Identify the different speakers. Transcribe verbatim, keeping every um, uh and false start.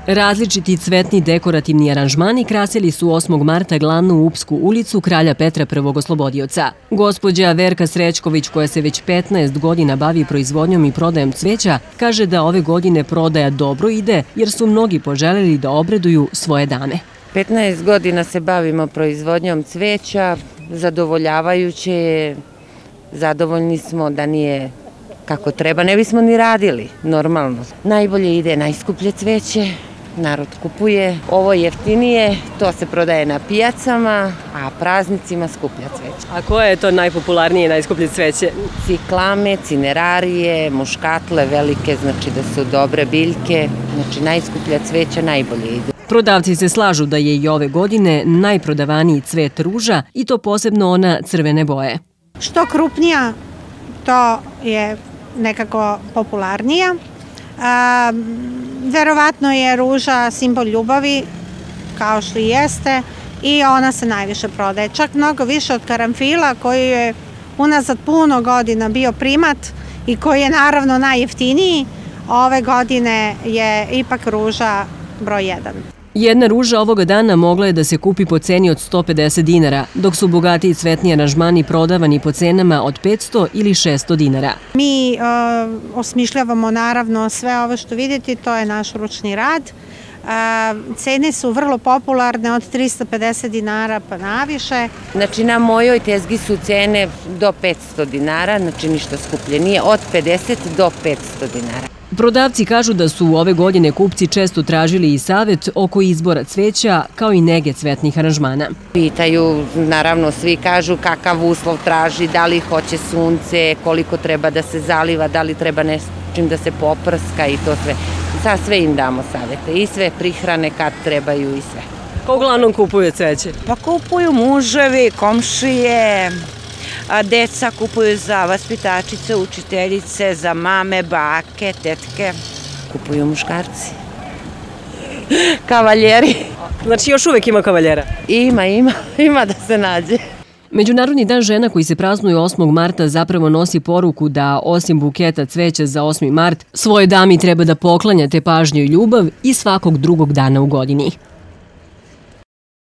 Speaker 1: Različiti cvetni dekorativni aranžmani krasili su osmog marta glavnu Upsku ulicu Kralja Petra Prvog Oslobodioca. Gospođa Verka Srećković, koja se već petnaest godina bavi proizvodnjom i prodajem cveća, kaže da ove godine prodaja dobro ide jer su mnogi poželjeli da obreduju svoje dame.
Speaker 2: petnaest godina se bavimo proizvodnjom cveća, zadovoljavajuće je, zadovoljni smo da nije kako treba, ne bismo ni radili, normalno. Najbolje ide najskuplje cveće, narod kupuje, ovo jeftinije, to se prodaje na pijacama, a praznicima skuplja cveće.
Speaker 1: A koje je to najpopularnije i najskuplje cveće?
Speaker 2: Ciklame, cinerarije, muškatle velike, znači da su dobre biljke, znači najskuplja cveća najbolje idu.
Speaker 1: Prodavci se slažu da je i ove godine najprodavaniji cvet ruža i to posebno ona crvene boje.
Speaker 3: Što krupnija, to je nekako popularnija. A, verovatno je ruža simbol ljubavi, kao što i jeste, i ona se najviše prodaje. Čak mnogo više od karanfila, koji je unazad puno godina bio primat i koji je naravno najjeftiniji. Ove godine je ipak ruža broj jedan.
Speaker 1: Jedna ruža ovoga dana mogla je da se kupi po ceni od sto pedeset dinara, dok su bogatiji cvetni aranžmani prodavani po cenama od petsto ili šesto dinara.
Speaker 3: Mi e, osmišljavamo naravno sve ovo što vidite, to je naš ručni rad. E, cene su vrlo popularne od trista pedeset dinara pa naviše.
Speaker 2: Znači na mojoj tezgi su cene do petsto dinara, znači ništa skuplje nije, od pedeset do petsto dinara.
Speaker 1: Prodavci kažu da su ove godine kupci često tražili i savet oko izbora cveća, kao i nege cvetnih aranžmana.
Speaker 2: Pitaju, naravno svi kažu kakav uslov traži, da li hoće sunce, koliko treba da se zaliva, da li treba nečim da se poprska i to sve. Sad sve im damo savete i sve prihrane kad trebaju i sve.
Speaker 1: Ko uglavnom kupuje cveće?
Speaker 4: Pa kupuju muževi, komšije, a deca kupuju za vaspitačice, učiteljice, za mame, bake, tetke.
Speaker 2: Kupuju muškarci. Kavaljeri.
Speaker 1: Znači još uvek ima kavaljera?
Speaker 2: Ima, ima, ima da se nađe.
Speaker 1: Međunarodni dan žena koji se praznuje osmog marta zapravo nosi poruku da osim buketa cveća za osmi mart, svoje dami treba da poklanjate pažnju i ljubav i svakog drugog dana u godini.